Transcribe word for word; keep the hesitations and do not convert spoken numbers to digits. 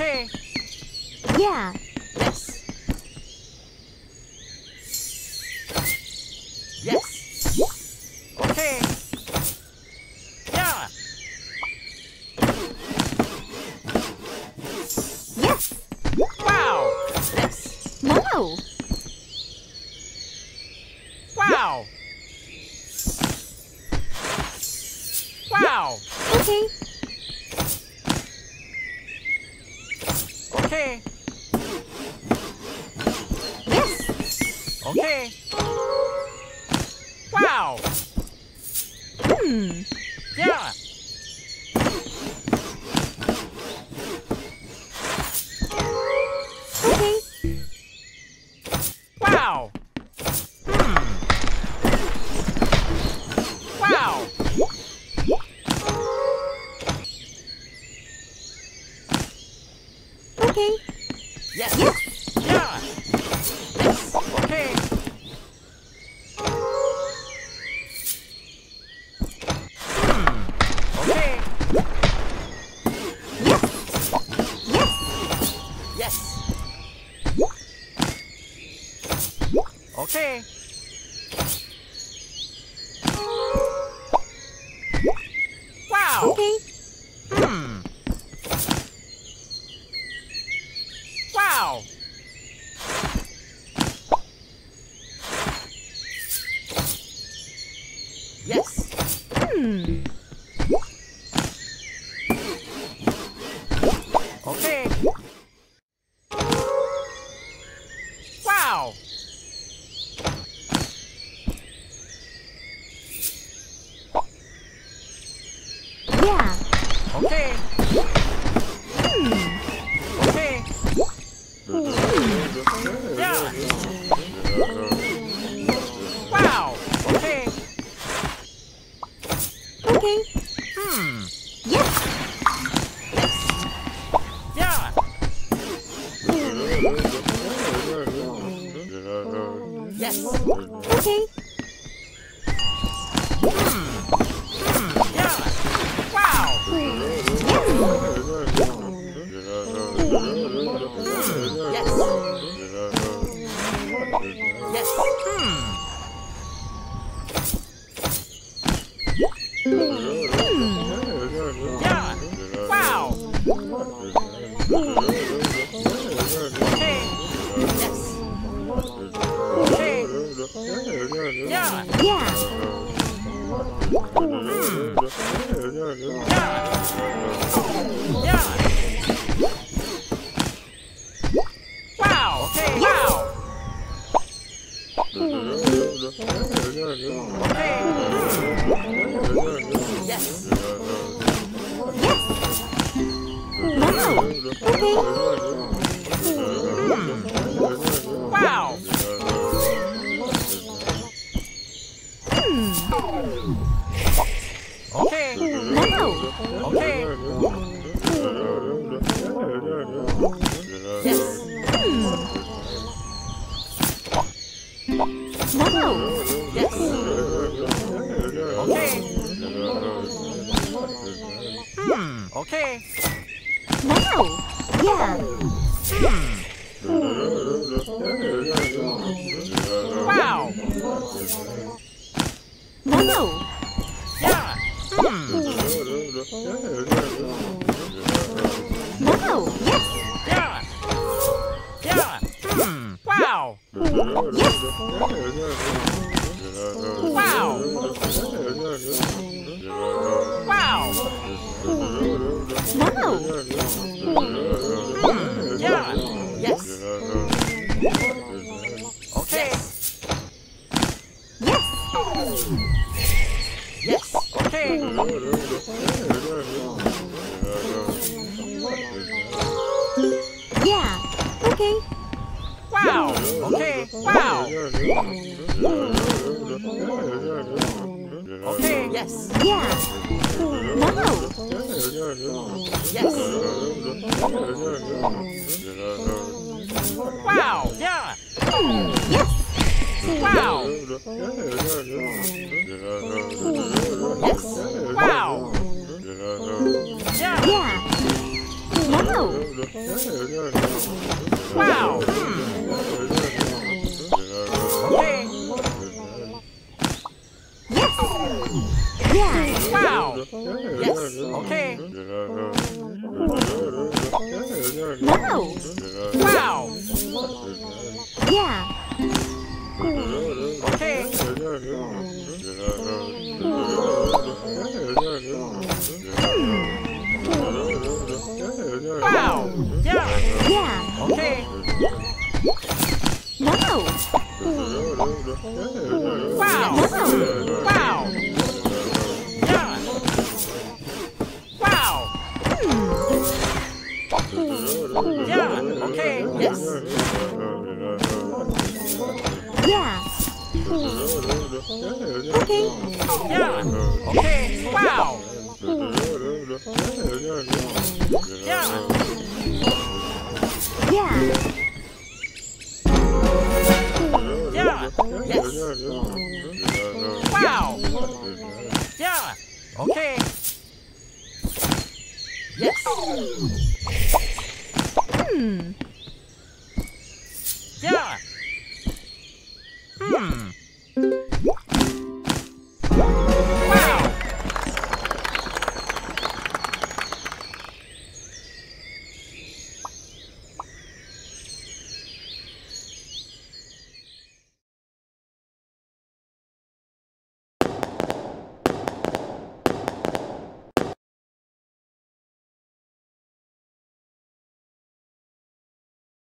Okay. Yeah. Yes. Yes. Okay. Yeah. Yes. Wow. Yes. Wow. Wow. Wow. Okay. Okay. Yes. Okay. Wow. Hmm. Yeah. Okay. Wow. Hmm. Wow. Okay. Yes. Yes. Yeah. Yes. Okay. Hmm. Okay. Yes. Yes. Yes. Okay. Wow. Okay. Hmm. Wow. Yes. Hmm. Okay. Wow. Yeah. Okay. Hmm. Okay. Yeah. Wow. Okay. Okay. Hmm. Yes. Yes. Yeah. Yes. Okay. Hmm. Hmm. Yeah. Wow. Yes. Yes. Yes. Hmm. Yeah. Wow. Okay. Yes. Okay. Yeah. Yeah. Hmm. Yeah. Yeah. Wow. Okay. Wow. Okay. Yes. Yes. Wow. Okay. Hmm. Wow. Hmm. Okay. Wow. Okay. Yes. Hmm. Wow. Yes. Okay. Hmm. Okay. Wow. Yeah. Hmm. Wow. Wow. Yeah. Hmm. Wow. Yes. Yeah. Yeah. Hmm. Wow. Yes. Wow. Wow. Wow. Hmm. Yeah. Yes. Okay. Yes. Yes. Okay. Yeah. Okay. Wow. Okay. Wow. Okay. Yes. Yeah. Wow. Yes. Wow. Yeah. Yes. Wow. Yes. Wow. Yeah. Yeah. Wow. Wow. Hmm. Okay. Yes. Yeah. Wow. Yes. Okay. No. Wow. Yeah. Okay. Wow. Yeah. Yeah. Okay. No. Wow. No. Wow. Yeah. Wow. Yeah. Okay. Yes. Yeah. Okay. Yeah. Okay. Wow. Yeah. Yeah. Yeah. Yes. Wow. Yeah. Okay. Yes. Hmm. Yeah.